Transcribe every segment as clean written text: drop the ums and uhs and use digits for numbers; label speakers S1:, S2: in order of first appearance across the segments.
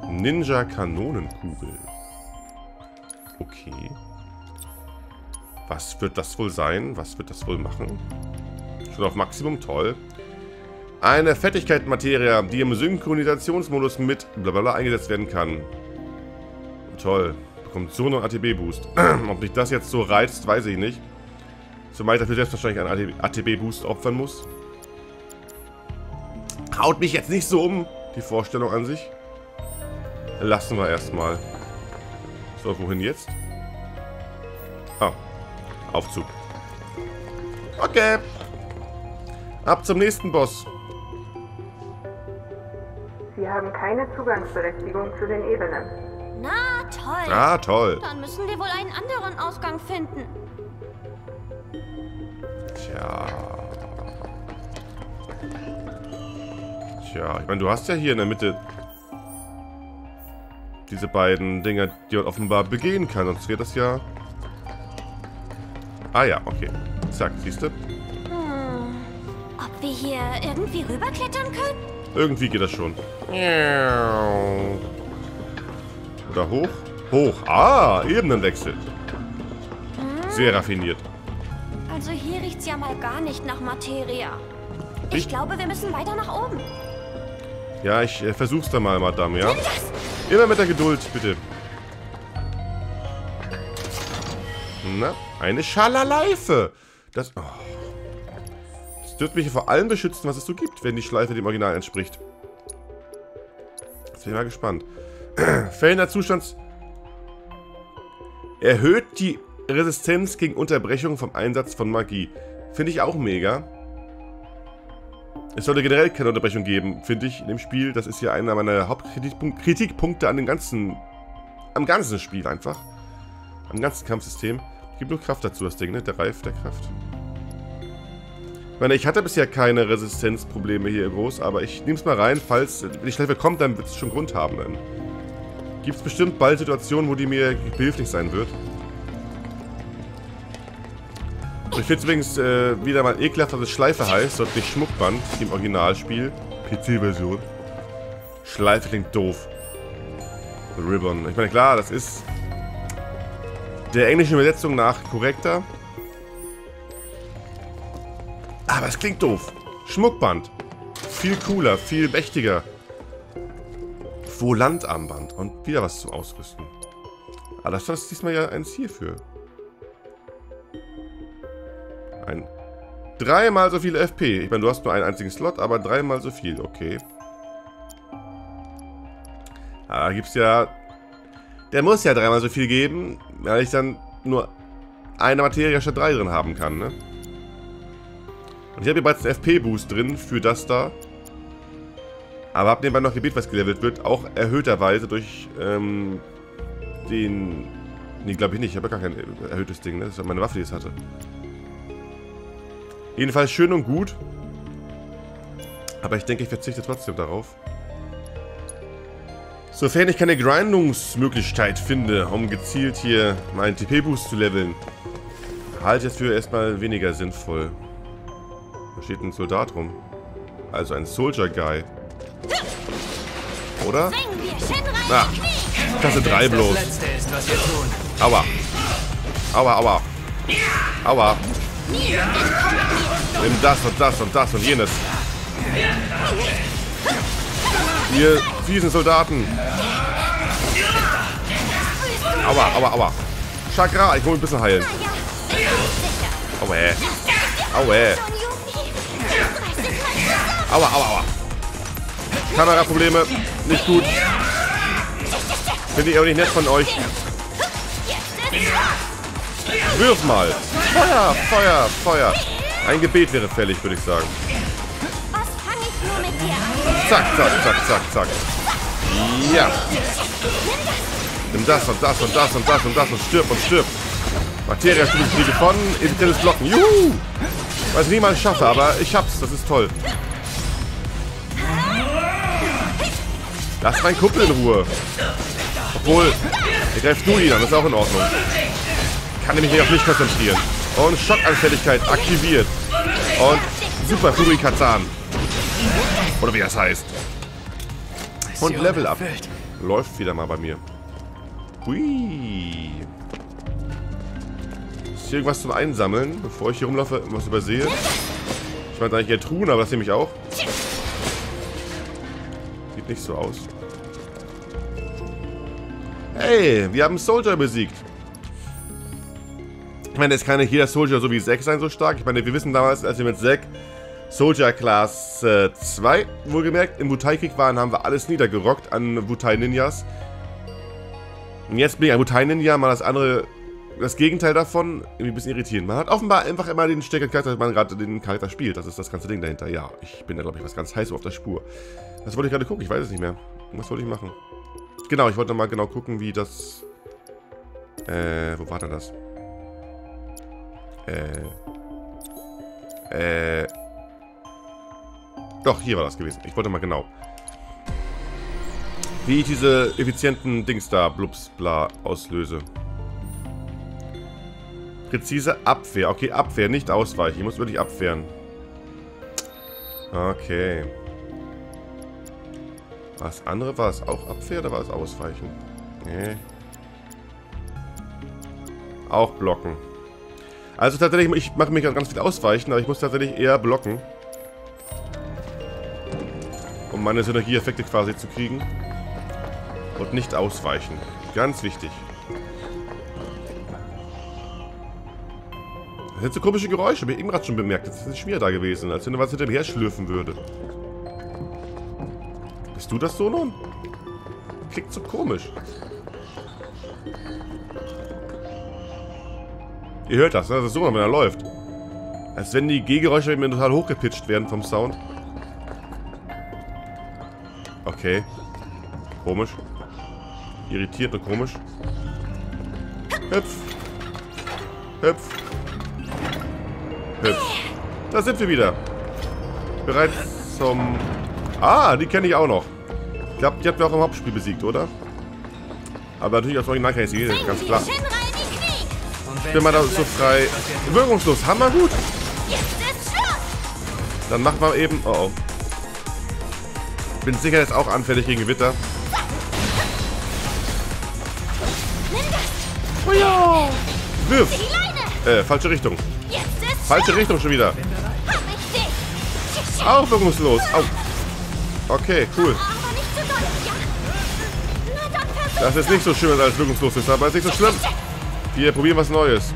S1: Ninja-Kanonenkugel. Okay. Was wird das wohl sein? Was wird das wohl machen? Schon auf Maximum, toll. Eine Fertigkeitenmaterie, die im Synchronisationsmodus mit blablabla eingesetzt werden kann. Toll. Bekommt so einen ATB-Boost. Ob mich das jetzt so reizt, weiß ich nicht. Zumal ich dafür selbst wahrscheinlich einen ATB-Boost opfern muss. Haut mich jetzt nicht so um, die Vorstellung an sich. Lassen wir erstmal. So, wohin jetzt? Ah, Aufzug. Okay. Ab zum nächsten Boss.
S2: Sie haben keine Zugangsberechtigung zu den Ebenen.
S3: Na, toll.
S1: Ah, toll.
S3: Dann müssen wir wohl einen anderen Ausgang finden.
S1: Tja, ich meine, du hast ja hier in der Mitte diese beiden Dinger, die man offenbar begehen kann. Sonst wäre das ja... Ah ja, okay. Zack, siehst du?
S3: Ob wir hier irgendwie rüberklettern können?
S1: Irgendwie geht das schon. Oder hoch? Hoch. Ah, Ebenenwechsel. Sehr raffiniert.
S3: Also hier riecht's ja mal gar nicht nach Materia. Ich glaube, wir müssen weiter nach oben.
S1: Ja, ich versuch's dann mal, Madame, ja?
S3: Nimm das!
S1: Immer mit der Geduld, bitte. Na, eine Schalaleife. Das dürfte mich vor allem beschützen, was es so gibt, wenn die Schleife dem Original entspricht. Jetzt bin ich mal gespannt. Fehlender Zustand erhöht die Resistenz gegen Unterbrechung vom Einsatz von Magie. Finde ich auch mega. Es sollte generell keine Unterbrechung geben, finde ich, in dem Spiel. Das ist ja einer meiner Hauptkritikpunkte am ganzen Spiel einfach. Am ganzen Kampfsystem. Gibt nur Kraft dazu, das Ding, ne? Der Reif der Kraft. Ich meine, ich hatte bisher keine Resistenzprobleme hier groß, aber ich nehme es mal rein, falls die Schleife kommt, dann wird es schon Grund haben. Dann gibt es bestimmt bald Situationen, wo die mir behilflich sein wird. Und ich finde es übrigens wieder mal ekelhaft, dass es Schleife heißt, und nicht Schmuckband, wie im Originalspiel. PC-Version. Schleife klingt doof. Ribbon. Ich meine, klar, das ist der englischen Übersetzung nach korrekter. Aber es klingt doof. Schmuckband. Viel cooler, viel mächtiger. Volantarmband. Und wieder was zum Ausrüsten. Aber das ist diesmal ja eins hierfür. Dreimal so viel FP. Ich meine, du hast nur einen einzigen Slot, aber dreimal so viel. Okay. Da gibt's ja... Der muss ja dreimal so viel geben, weil ich dann nur eine Materie statt 3 drin haben kann, ne? Und ich habe hier bereits einen FP-Boost drin für das da. Aber habe nebenbei noch Gebiet, was gelevelt wird. Auch erhöhterweise durch den... Nee, glaube ich nicht. Ich habe ja gar kein erhöhtes Ding, ne? Das ist meine Waffe, die es hatte. Jedenfalls schön und gut. Aber ich denke, ich verzichte trotzdem darauf. Sofern ich keine Grindungsmöglichkeit finde, um gezielt hier meinen TP-Boost zu leveln, halte ich es für erstmal weniger sinnvoll. Da steht ein Soldat rum. Also ein Soldier Guy. Oder? Ah, Klasse 3 bloß. Aua. Aua, aua. Aua. Nimm das und das und das und jenes. Ihr fiesen Soldaten. Aua, aua, aua. Chakra, ich will ein bisschen heilen. Aua. Aua. Aua, aua, aua. Kameraprobleme. Nicht gut. Finde ich auch nicht nett von euch. Wirf mal. Feuer, Feuer, Feuer. Ein Gebet wäre fällig, würde ich sagen.
S3: Was fange ich nur mit dir an?
S1: Zack, zack, zack, zack, zack. Ja. Nimm das und das und das und das und das und stirb und stirb. Materia-Stufe von intelligentes Blocken. Juhu! Weiß nicht, wie man es schaffe, aber ich hab's. Das ist toll. Lass meinen Kumpel in Ruhe. Obwohl, er greift nur ihn an. Das ist auch in Ordnung. Kann nämlich nicht auf mich konzentrieren. Und Schockanfälligkeit aktiviert. Und Super Furikazan. Oder wie das heißt. Und Level Up. Läuft wieder mal bei mir. Hui. Ist hier irgendwas zum Einsammeln, bevor ich hier rumlaufe und was übersehe? Ich meine eigentlich eher Truhen, aber das nehme ich auch. Sieht nicht so aus. Hey, wir haben Soldier besiegt. Ich meine, es kann nicht jeder Soldier so wie Zack sein, so stark. Ich meine, wir wissen damals, als wir mit Zack Soldier Class 2, wohlgemerkt, im Wutai-Krieg waren, haben wir alles niedergerockt an Wutai-Ninjas. Und jetzt bin ich ein Wutai-Ninja, mal das andere, das Gegenteil davon, irgendwie ein bisschen irritierend. Man hat offenbar einfach immer den stärkeren Charakter, wenn man gerade den Charakter spielt. Das ist das ganze Ding dahinter. Ja, ich bin da, glaube ich, was ganz heiß auf der Spur. Was wollte ich gerade gucken? Ich weiß es nicht mehr. Was wollte ich machen? Genau, ich wollte mal genau gucken, wie das... wo war denn das? Doch, hier war das gewesen. Ich wollte mal genau. Wie ich diese effizienten Dings da, Blups, bla, auslöse. Präzise Abwehr. Okay, Abwehr, nicht ausweichen. Ich muss wirklich abwehren. Okay. Was andere war es auch Abwehr oder war es Ausweichen? Nee. Auch blocken. Also tatsächlich, ich mache mich ganz viel ausweichen, aber ich muss tatsächlich eher blocken. Um meine Synergieeffekte quasi zu kriegen. Und nicht ausweichen. Ganz wichtig. Das sind so komische Geräusche, habe ich eben gerade schon bemerkt. Das ist schwer da gewesen, als wenn was hinter mir her schlürfen würde. Bist du das so nun? Klingt so komisch. Ihr hört das, ne? Das ist so, wenn er läuft. Als wenn die G-Geräusche mir total hochgepitcht werden vom Sound. Okay. Komisch. Irritiert und komisch. Hüpf. Hüpf. Hüpf. Da sind wir wieder. Bereit zum... Ah, die kenne ich auch noch. Ich glaube, die hatten wir auch im Hauptspiel besiegt, oder? Aber natürlich als Original kann ich sie, ganz klar. Ich bin mal da so frei. Wirkungslos, hammergut. Dann machen wir eben... Oh oh. Bin sicher, jetzt auch anfällig gegen Gewitter. Oh ja. Wirf. Falsche Richtung. Falsche Richtung schon wieder. Auch wirkungslos. Au. Okay, cool. Das ist nicht so schön, wenn alles wirkungslos ist, aber ist nicht so schlimm. Wir probieren was Neues.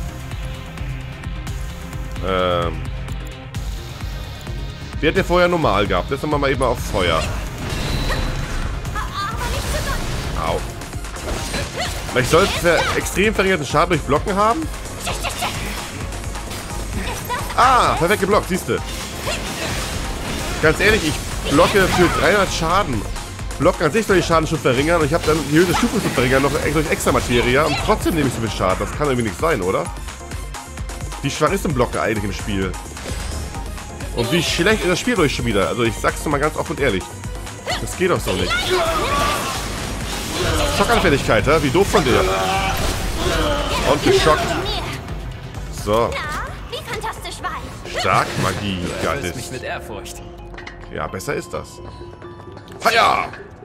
S1: Wir hatten ja vorher normal gehabt. Jetzt haben wir mal eben auf Feuer. Au. Ich soll extrem verringerten Schaden durch Blocken haben? Ah, perfekt geblockt, siehst du. Ganz ehrlich, ich blocke für 300 Schaden. Blocken an sich soll die Schaden schon verringern und ich habe dann die höchste Stufe zu verringern, noch durch extra Materia und trotzdem nehme ich so viel Schaden. Das kann irgendwie nicht sein, oder? Wie schwach ist ein Blocker eigentlich im Spiel? Und wie schlecht ist das Spiel durch schon wieder? Also ich sag's dir mal ganz offen und ehrlich. Das geht doch so nicht. Schockanfälligkeit, ja? Wie doof von dir. Und geschockt. So. Stark Magie.
S4: Geil. Mich mit Ehrfurcht.
S1: Ja, besser ist das. Feuer!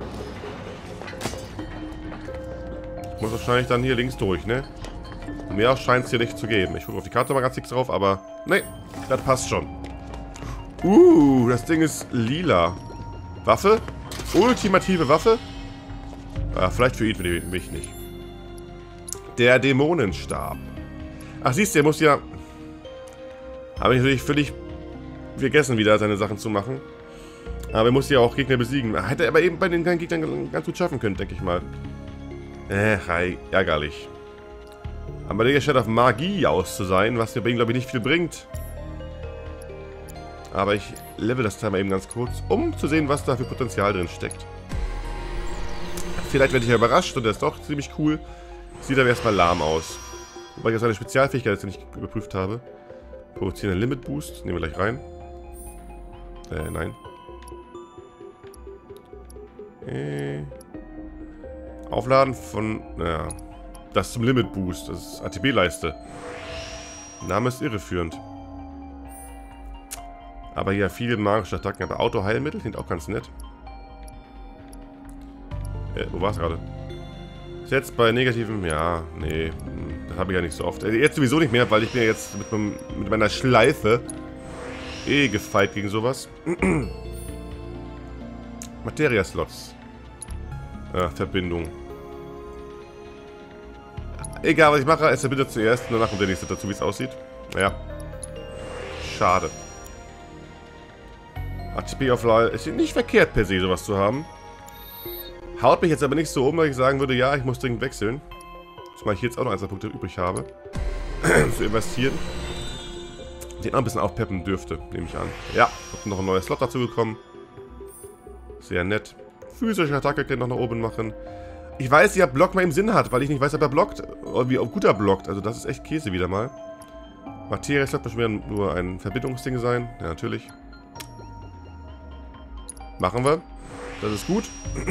S1: Ich muss wahrscheinlich dann hier links durch, ne? Mehr scheint es hier nicht zu geben. Ich gucke auf die Karte mal ganz fix drauf, aber... Ne, das passt schon. Das Ding ist lila. Waffe? Ultimative Waffe? Vielleicht für ihn, für mich nicht. Der Dämonenstab. Ach, siehst du, er muss ja... Habe ich natürlich völlig vergessen, wieder seine Sachen zu machen. Aber er muss ja auch Gegner besiegen. Hätte er aber eben bei den kleinen Gegnern ganz gut schaffen können, denke ich mal. Ärgerlich. Aber der scheint auf Magie aus zu sein, was mir bei ihm, glaube ich, nicht viel bringt. Aber ich level das Teil mal eben ganz kurz, um zu sehen, was da für Potenzial drin steckt. Vielleicht werde ich ja überrascht und der ist doch ziemlich cool. Sieht aber erstmal lahm aus. Wobei ich seine Spezialfähigkeit jetzt nicht überprüft habe. Produzieren Limit Boost. Nehmen wir gleich rein. Nein. Aufladen von... Naja. Das zum Limit Boost. Das ist ATB-Leiste. Name ist irreführend. Aber hier viele magische Attacken. Aber Auto-Heilmittel klingt auch ganz nett. Wo war es gerade? Jetzt bei negativen, ja, nee, das habe ich ja nicht so oft. Jetzt sowieso nicht mehr, weil ich bin ja jetzt mit meiner Schleife gefeit gegen sowas. Materia-Slots. Verbindung. Egal, was ich mache, es verbindet zuerst und danach kommt der nächste dazu, wie es aussieht. Naja. Schade. ATB auf Lyle ist nicht verkehrt per se, sowas zu haben. Haut mich jetzt aber nicht so um, weil ich sagen würde, ja, ich muss dringend wechseln. Zumal ich jetzt auch noch 1 Punkte übrig habe. zu investieren. Den auch ein bisschen aufpeppen dürfte, nehme ich an. Ja, hat noch ein neuer Slot dazu gekommen. Sehr nett. Physische Attacke kann ich noch nach oben machen. Ich weiß ja, Block mal im Sinn hat, weil ich nicht weiß, ob er blockt. Oder wie gut er blockt. Also das ist echt Käse wieder mal. Materia-Slot wird schon wieder nur ein Verbindungsding sein. Ja, natürlich. Machen wir. Das ist gut.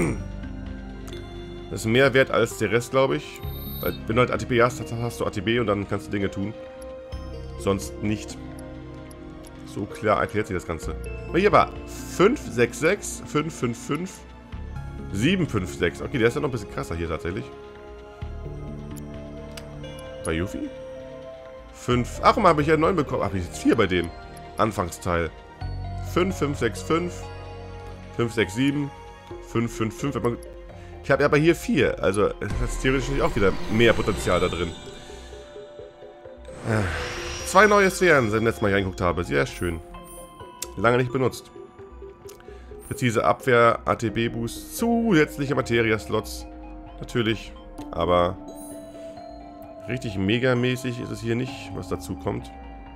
S1: Das ist mehr wert als der Rest, glaube ich. Weil wenn du halt ATB hast, hast du ATB und dann kannst du Dinge tun. Sonst nicht. So klar erklärt sich das Ganze. Aber hier war 566, 555, 756. Okay, der ist ja noch ein bisschen krasser hier tatsächlich. Bei Yuffie? 5. Ach, mal habe ich ja 9 bekommen. Ach, ich jetzt 4 bei dem. Anfangsteil. 5, 5, 6, 5. 5, 6, 7. 5, 5, 5. Ich habe aber hier 4. Also, es hat theoretisch auch wieder mehr Potenzial da drin. 2 neue Sphären, seit dem letzten Mal ich reingeguckt habe. Sehr schön. Lange nicht benutzt. Präzise Abwehr, ATB-Boost, zusätzliche Materia-Slots. Natürlich. Aber richtig megamäßig ist es hier nicht, was dazu kommt.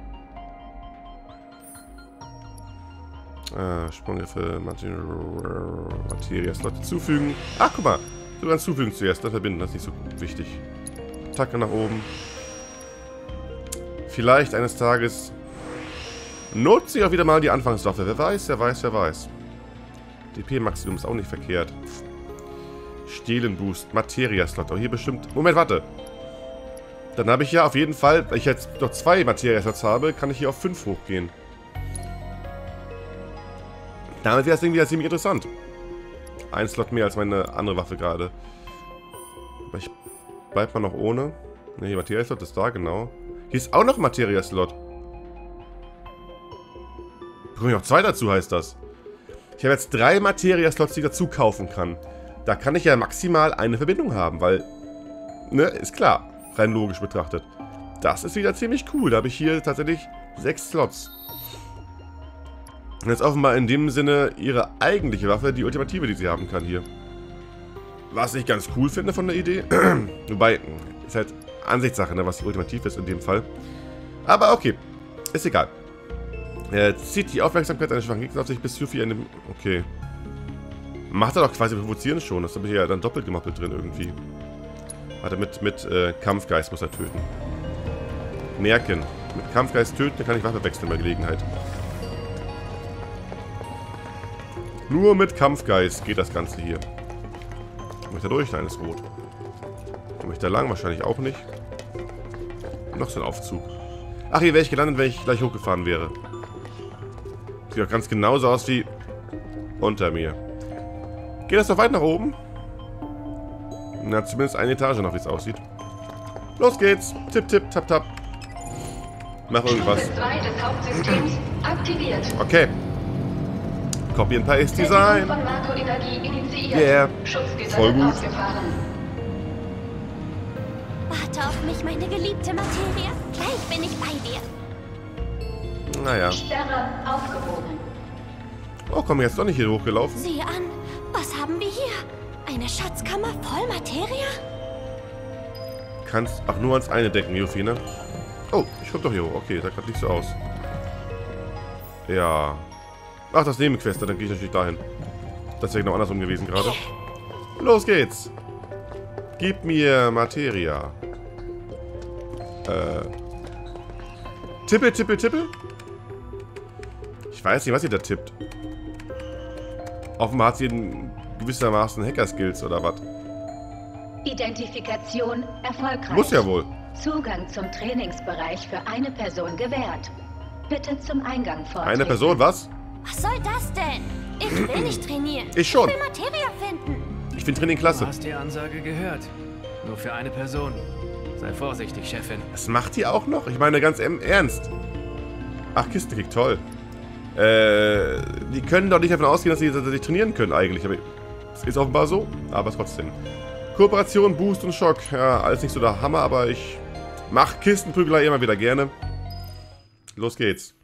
S1: Sprunggriffe, Materia-Slot zufügen. Ach, guck mal. Du kannst zufügen zuerst, dann verbinden. Das ist nicht so wichtig. Attacke nach oben. Vielleicht eines Tages nutze ich auch wieder mal die Anfangswaffe. Wer weiß, wer weiß, wer weiß. DP-Maximum ist auch nicht verkehrt. Stehlen-Boost, Materia-Slot. Auch hier bestimmt... Moment, warte. Dann habe ich ja auf jeden Fall, weil ich jetzt noch 2 Materia-Slots habe, kann ich hier auf 5 hochgehen. Damit wäre das Ding wieder ziemlich interessant. Ein Slot mehr als meine andere Waffe gerade. Aber ich bleib mal noch ohne. Ne, Materia-Slot ist da, genau. Hier ist auch noch ein Materia-Slot. Bekomme ich noch 2 dazu, heißt das. Ich habe jetzt 3 Materia-Slots, die ich dazu kaufen kann. Da kann ich ja maximal eine Verbindung haben, weil... Ne, ist klar. Rein logisch betrachtet. Das ist wieder ziemlich cool. Da habe ich hier tatsächlich 6 Slots. Und jetzt offenbar in dem Sinne ihre eigentliche Waffe, die ultimative, die sie haben kann hier. Was ich ganz cool finde von der Idee. Wobei, ist halt Ansichtssache, ne, was ultimativ ist in dem Fall. Aber okay, ist egal. Zieht die Aufmerksamkeit eines schwachen Gegners auf sich bis Yuffie in dem... Okay. Macht er doch quasi provozieren schon. Das habe ich ja dann doppelt gemoppelt drin irgendwie. Warte, mit Kampfgeist muss er töten. Merken. Mit Kampfgeist töten, dann kann ich Waffe wechseln bei Gelegenheit. Nur mit Kampfgeist geht das Ganze hier. Komme ich da durch? Nein, ist rot. Komme ich da lang? Wahrscheinlich auch nicht. Noch so ein Aufzug. Ach, hier wäre ich gelandet, wenn ich gleich hochgefahren wäre. Sieht auch ganz genauso aus wie unter mir. Geht das noch weit nach oben? Na, zumindest eine Etage noch, wie es aussieht. Los geht's. Tipp, tipp, tap, tap. Mach irgendwas.
S4: Stufe 2 des Hauptsystems aktiviert.
S1: Okay. Copy and Paste Design.
S4: Von Marco-Energie initiiert.
S1: Yeah. Voll gut.
S4: Ausgefahren.
S3: Warte auf mich, meine geliebte Materia. Gleich bin ich bei dir.
S1: Naja.
S4: Sperre aufgehoben.
S1: Oh, komm, jetzt doch nicht hier hochgelaufen.
S3: Sieh an, was haben wir hier? Eine Schatzkammer voll Materia?
S1: Kannst auch nur ans eine denken, Yuffie, ne? Oh, ich komm doch hier hoch. Okay, sah gerade nicht so aus. Ja. Ach, das Nebenquest, dann gehe ich natürlich dahin. Das wäre genau andersrum gewesen gerade. Los geht's. Gib mir Materia. Tippel, tippel, tippel? Ich weiß nicht, was sie da tippt. Offenbar hat sie gewissermaßen Hacker-Skills oder was.
S4: Identifikation erfolgreich.
S1: Muss ja wohl.
S4: Zugang zum Trainingsbereich für eine Person gewährt. Bitte zum Eingang vortreten.
S1: Eine Person, was?
S3: Was soll das denn? Ich will nicht trainieren.
S1: Ich schon.
S3: Ich will Materia finden.
S1: Ich finde Training klasse.
S5: Du hast die Ansage gehört. Nur für eine Person. Sei vorsichtig, Chefin.
S1: Das macht die auch noch? Ich meine ganz im Ernst. Ach, Kistenkick, toll. Die können doch nicht davon ausgehen, dass sie trainieren können eigentlich. Aber es ist offenbar so, aber trotzdem. Kooperation, Boost und Schock. Ja, alles nicht so der Hammer, aber ich mache Kistenprügelei immer wieder gerne. Los geht's.